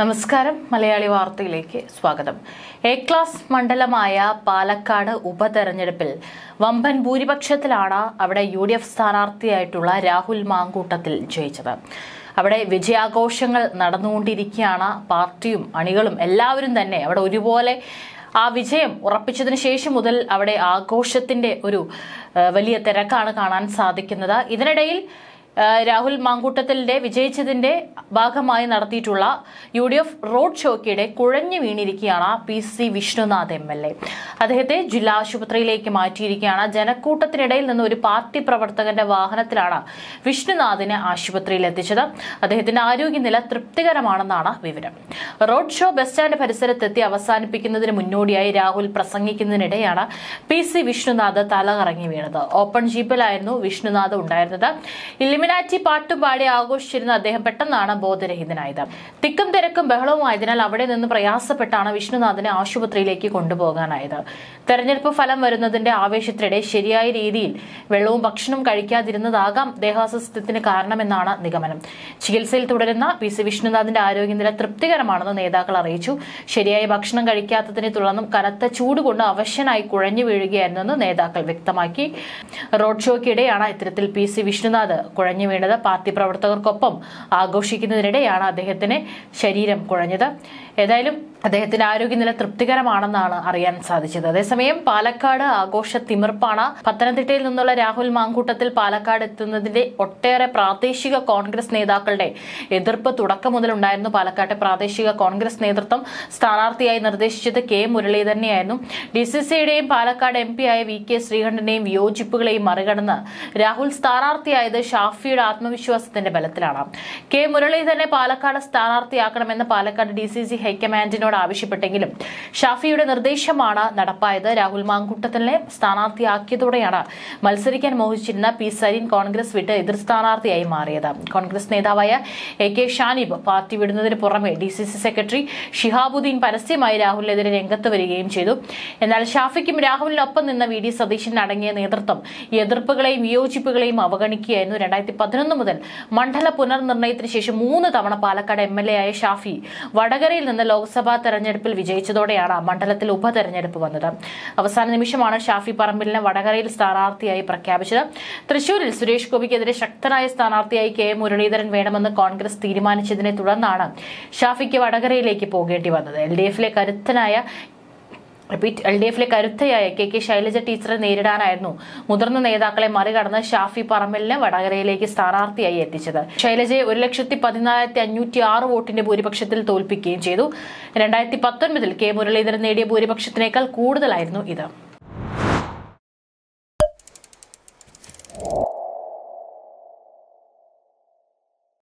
നമസ്കാരം. മലയാളി വാർത്തയിലേക്ക് സ്വാഗതം. എ ക്ലാസ് മണ്ഡലമായ പാലക്കാട് ഉപതെരഞ്ഞെടുപ്പിൽ വമ്പൻ ഭൂരിപക്ഷത്തിലാണ് അവിടെ UDF സ്ഥാനാർത്ഥിയായിട്ടുള്ള രാഹുൽ മാങ്കൂട്ടത്തിൽ ജയിച്ചത്. അവിടെ വിജയാഘോഷങ്ങൾ നടന്നുകൊണ്ടിരിക്കുകയാണ്. പാർട്ടിയും അണികളും എല്ലാവരും തന്നെ അവിടെ ഒരുപോലെ ആ വിജയം ഉറപ്പിച്ചതിന് ശേഷം മുതൽ അവിടെ ആഘോഷത്തിന്റെ ഒരു വലിയ തിരക്കാണ് കാണാൻ സാധിക്കുന്നത്. ഇതിനിടയിൽ രാഹുൽ മാങ്കൂട്ടത്തിന്റെ വിജയിച്ചതിന്റെ ഭാഗമായി നടത്തിയിട്ടുള്ള UDF റോഡ് ഷോയ്ക്കിടെ കുഴഞ്ഞു വീണിരിക്കുകയാണ് PC വിഷ്ണുനാഥ് MLA. അദ്ദേഹത്തെ ജില്ലാ ആശുപത്രിയിലേക്ക് മാറ്റിയിരിക്കുകയാണ്. ജനക്കൂട്ടത്തിനിടയിൽ നിന്ന് ഒരു പാർട്ടി പ്രവർത്തകന്റെ വാഹനത്തിലാണ് വിഷ്ണുനാഥിനെ ആശുപത്രിയിൽ എത്തിച്ചത്. അദ്ദേഹത്തിന്റെ ആരോഗ്യനില തൃപ്തികരമാണെന്നാണ് വിവരം. റോഡ് ഷോ ബസ് സ്റ്റാൻഡ് പരിസരത്തെത്തി അവസാനിപ്പിക്കുന്നതിന് മുന്നോടിയായി രാഹുൽ പ്രസംഗിക്കുന്നതിനിടെയാണ് PC വിഷ്ണുനാഥ് തലകറങ്ങി വീണത്. ഓപ്പൺ ജീപ്പിലായിരുന്നു വിഷ്ണുനാഥ് ഉണ്ടായിരുന്നത്. ഇലിമിനാറ്റി പാട്ടും പാടി ആഘോഷിച്ചിരുന്ന അദ്ദേഹം പെട്ടെന്നാണ് ബോധരഹിതനായത്. തിക്കും തിരക്കും ബഹളവുമായതിനാൽ അവിടെ നിന്ന് പ്രയാസപ്പെട്ടാണ് വിഷ്ണുനാഥിനെ ആശുപത്രിയിലേക്ക് കൊണ്ടുപോകാനായത്. തെരഞ്ഞെടുപ്പ് ഫലം വരുന്നതിന്റെ ആവേശത്തിനിടെ ശരിയായ രീതിയിൽ വെള്ളവും ഭക്ഷണവും കഴിക്കാതിരുന്നതാകാം ദേഹാസ്വാസ്ഥ്യത്തിന് കാരണമെന്നാണ് നിഗമനം. ചികിത്സയിൽ തുടരുന്ന PC വിഷ്ണുനാഥിന്റെ ആരോഗ്യനില തൃപ്തികരമാണെന്ന് നേതാക്കൾ അറിയിച്ചു. ശരിയായ ഭക്ഷണം കഴിക്കാത്തതിനെ തുടർന്നും കനത്ത ചൂടുകൊണ്ട് അവശനായി കുഴഞ്ഞു വീഴുകയായിരുന്നെന്ന് നേതാക്കൾ വ്യക്തമാക്കി. റോഡ് ഷോയ്ക്കിടെയാണ് ഇത്തരത്തിൽ PC വിഷ്ണുനാഥ് കുഴഞ്ഞു വീണത്. പാർട്ടി പ്രവർത്തകർക്കൊപ്പം ആഘോഷിക്കുന്നതിനിടെയാണ് അദ്ദേഹത്തിന് ശരീരം കുഴഞ്ഞത്. ഏതായാലും അദ്ദേഹത്തിന്റെ ആരോഗ്യനില തൃപ്തികരമാണെന്നാണ് അറിയാൻ സാധിച്ചത്. അതേസമയം പാലക്കാട് ആഘോഷ തിമിർപ്പാണ്. പത്തനംതിട്ടയിൽ നിന്നുള്ള രാഹുൽ മാങ്കൂട്ടത്തിൽ പാലക്കാട് എത്തുന്നതിന്റെ ഒട്ടേറെ പ്രാദേശിക കോൺഗ്രസ് നേതാക്കളുടെ എതിർപ്പ് തുടക്കം മുതൽ ഉണ്ടായിരുന്നു. പാലക്കാട്ടെ പ്രാദേശിക കോൺഗ്രസ് നേതൃത്വം സ്ഥാനാർത്ഥിയായി നിർദ്ദേശിച്ചത് K മുരളീധരനെയായിരുന്നു. DCCയുടെയും പാലക്കാട് MP ആയ VK ശ്രീകണ്ഠന്റെയും വിയോജിപ്പുകളെയും മറികടന്ന് രാഹുൽ സ്ഥാനാർത്ഥിയായത് ഷാഫിയുടെ ആത്മവിശ്വാസത്തിന്റെ ബലത്തിലാണ്. K മുരളീധരനെ പാലക്കാട് സ്ഥാനാർത്ഥിയാക്കണമെന്ന് പാലക്കാട് DCC ഹൈക്കമാൻഡിനോട് ആവശ്യപ്പെട്ടെങ്കിലും ഷാഫിയുടെ നിർദ്ദേശമാണ് നടപ്പായത്. രാഹുൽ മാങ്കൂട്ടത്തിനെ സ്ഥാനാർത്ഥിയാക്കിയതോടെയാണ് മത്സരിക്കാൻ മോഹിച്ചിരുന്ന P സരീൻ കോൺഗ്രസ് വിട്ട് എതിർ സ്ഥാനാർത്ഥിയായി മാറിയത്. കോൺഗ്രസ് നേതാവായ AK ഷാനിബ് പാർട്ടി വിടുന്നതിന് പുറമെ DCC സെക്രട്ടറി ഷിഹാബുദ്ദീൻ പരസ്യമായി രാഹുലിനെതിരെ രംഗത്ത് വരികയും ചെയ്തു. എന്നാൽ ഷാഫിക്കും രാഹുലിനൊപ്പം നിന്ന VD സതീശൻ അടങ്ങിയ നേതൃത്വം എതിർപ്പുകളെയും വിയോജിപ്പുകളെയും അവഗണിക്കുകയായിരുന്നു. 2011 മുതൽ മണ്ഡല പുനർനിർണയത്തിന് ശേഷം 3 തവണ പാലക്കാട് MLA ആയ ഷാഫി വടകരയിൽ നിന്ന് ലോക്സഭാ തെരഞ്ഞെടുപ്പിൽ വിജയിച്ചതോടെയാണ് മണ്ഡലത്തിൽ ഉപതെരഞ്ഞെടുപ്പ് വന്നത്. അവസാന നിമിഷമാണ് ഷാഫി പറമ്പിലിനെ വടകരയിൽ സ്ഥാനാർത്ഥിയായി പ്രഖ്യാപിച്ചത്. തൃശൂരിൽ സുരേഷ് ഗോപിക്കെതിരെ ശക്തനായ സ്ഥാനാർത്ഥിയായി K മുരളീധരൻ വേണമെന്ന് കോൺഗ്രസ് തീരുമാനിച്ചതിനെ തുടർന്നാണ് ഷാഫിക്ക് വടകരയിലേക്ക് പോകേണ്ടി വന്നത്. LDFിലെ കരുത്തയായ KK ശൈലജ ടീച്ചറെ നേരിടാനായിരുന്നു മുതിർന്ന നേതാക്കളെ മറികടന്ന് ഷാഫി പറമ്പലിനെ വടകരയിലേക്ക് സ്ഥാനാർത്ഥിയായി എത്തിച്ചത്. ശൈലജയെ 1,14,506 വോട്ടിന്റെ ഭൂരിപക്ഷത്തിൽ തോൽപ്പിക്കുകയും ചെയ്തു. 2019 K മുരളീധരൻ നേടിയ ഭൂരിപക്ഷത്തിനേക്കാൾ കൂടുതലായിരുന്നു ഇത്.